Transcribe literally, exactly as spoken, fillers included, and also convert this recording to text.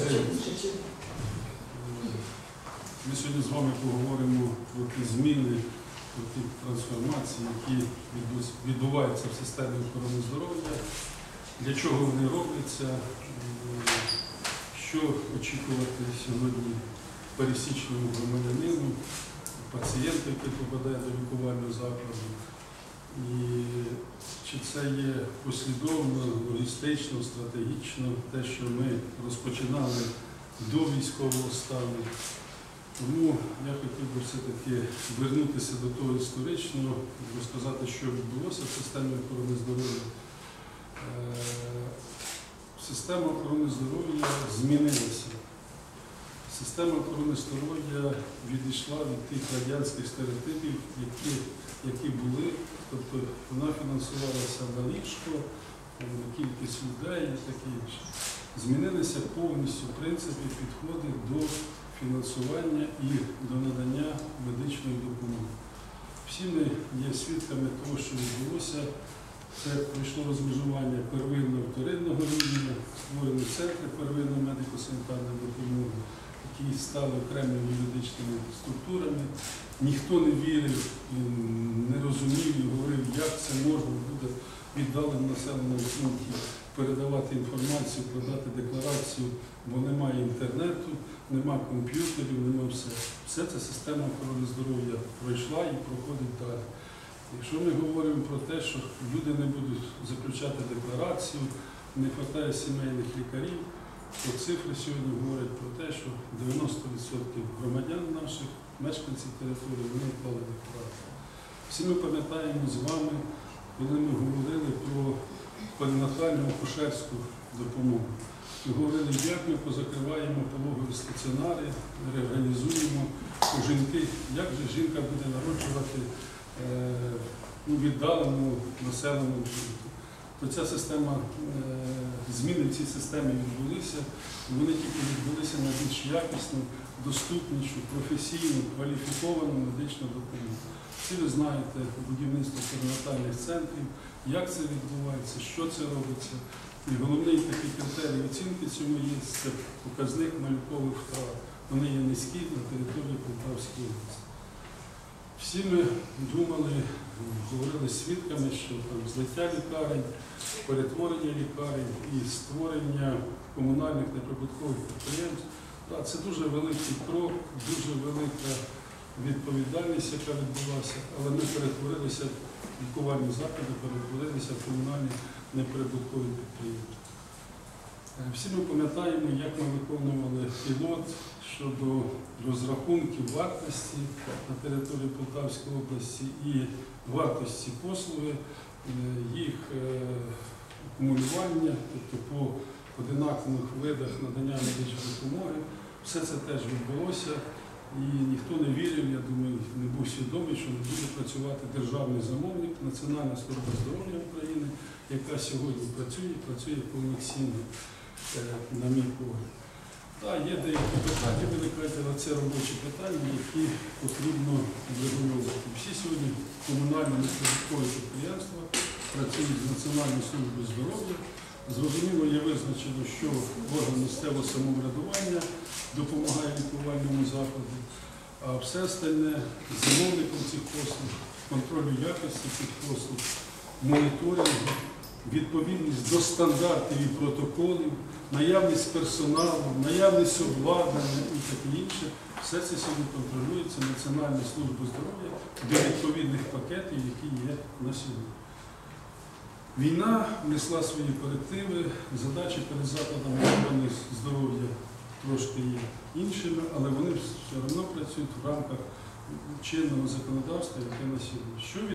Ми сьогодні з вами поговоримо про ті зміни, про ті трансформації, які відбуваються в системі охорони здоров'я, для чого вони робляться, що очікувати сьогодні пересічному громадянину, пацієнту, який попадає до лікувального закладу. І чи це є послідовно, логістично, стратегічно, те, що ми розпочинали до військового стану. Тому я хотів би все-таки вернутися до того історичного, розказати, що відбулося в системі охорони здоров'я. Система охорони здоров'я змінилася. Система охорони здоров'я відійшла від тих радянських стереотипів, які, які були. Тобто вона фінансувалася на ліжко, на кількість людей і таке інше. Змінилися повністю принципи, підходи до фінансування і до надання медичної допомоги. Всі ми є свідками того, що відбулося. Це пройшло розмежування первинно-вторинного рівня, створені центри первинної медико-санітарної допомоги, які стали окремими юридичними структурами. Ніхто не вірив, не розумів і говорив, як це можна буде віддаленому населеному пункті передавати інформацію, подати декларацію, бо немає інтернету, немає комп'ютерів, немає все. Все це система охорони здоров'я пройшла і проходить далі. Якщо ми говоримо про те, що люди не будуть заключати декларацію, не вистачає сімейних лікарів, то цифри сьогодні говорять про те, що дев'яносто відсотків громадян наших, мешканців території, вони вклали декларацію. Всі ми пам'ятаємо з вами, коли ми говорили про перинатальну акушерську допомогу. Ми говорили, як ми позакриваємо пологові стаціонари, реорганізуємо жінки, як же жінка буде народжувати ну, віддаленому населеному пункту. То ця система, зміни в цій системі відбулися, і вони тільки відбулися на більш якісну, доступнішу, професійну, кваліфіковану медичну допомогу. Всі ви знаєте будівництво перинатальних центрів, як це відбувається, що це робиться. І головний такий критерій оцінки цьому є – це показник малюкових втрат. Вони є низькі на території Полтавської області. Всі ми думали, говорили з свідками, що там злиття лікарень, перетворення лікарень і створення комунальних неприбуткових підприємств – це дуже великий крок, дуже велика відповідальність, яка відбулася, але ми перетворилися, лікувальні заклади перетворилися в комунальні неприбуткові підприємства. Всі ми пам'ятаємо, як ми виконували пілот щодо розрахунків вартості на території Полтавської області і вартості послуги, їх акумулювання, тобто по одинакових видах надання медичної допомоги. Все це теж відбулося і ніхто не вірив, я думаю, не був свідомий, що не буде працювати державний замовник, Національна служба здоров'я України, яка сьогодні працює, працює повноцінно, на мій погляд. Так, є деякі питання, виникають, але це робочі питання, які потрібно врегулювати. Всі сьогодні комунальні неприбуткові підприємства працюють з Національною службою здоров'я. Зрозуміло, є визначено, що орган місцевого самоврядування допомагає лікувальному закладу, а все остальне замовником цих послуг, контролю якості цих послуг, моніторингу, відповідність до стандартів і протоколів, наявність персоналу, наявність обладнання і таке інше. Все це сьогодні контролюється Національною службою здоров'я до відповідних пакетів, які є на сьогодні. Війна внесла свої корективи, задачі перед закладами охорони здоров'я трошки є іншими, але вони все одно працюють в рамках чинного законодавства, яке на сьогодні.